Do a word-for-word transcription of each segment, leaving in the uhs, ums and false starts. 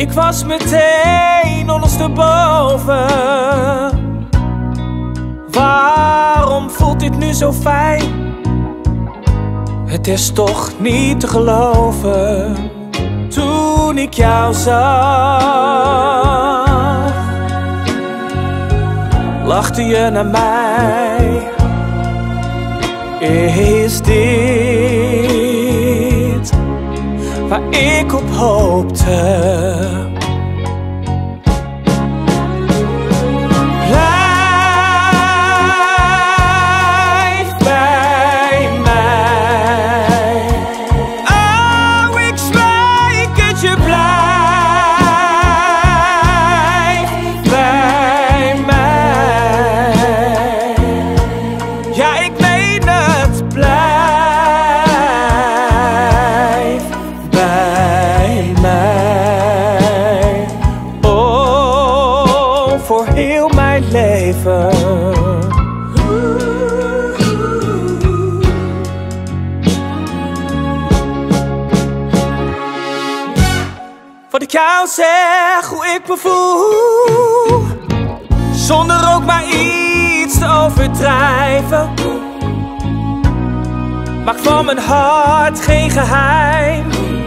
Ik was meteen ondersteboven. Waarom voelt dit nu zo fijn? Het is toch niet te geloven. Toen ik jou zag, lachte je naar mij. Is dit waar ik op hoopte? Blijf bij mij. Oh, ik smeek het je, blijf bij mij. Ja, ik meen het, blijf bij mij. Oh, voor heel mijn leven. Wat ik jou zeg, hoe ik me voel, zonder ook maar iets te overdrijven. Maak van mijn hart geen geheim.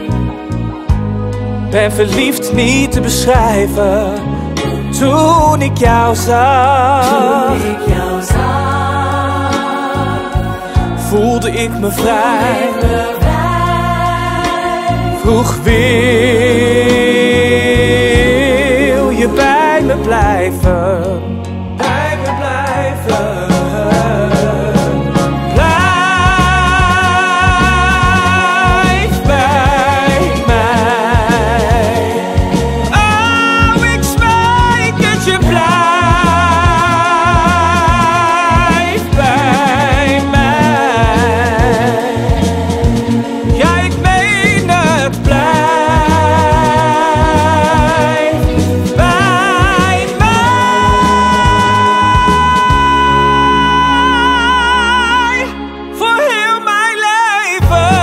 Ben verliefd niet te beschrijven. Toen ik jou zag, Toen ik jou zag, voelde ik me vrij. ik me vrij. Vroeg, wil je bij me blijven? Bij me blijven. Blijf bij mij. Oh, ik smeek het je, blijf bij mij. Ja, ik meen het, blijf bij mij. Voor heel mijn leven.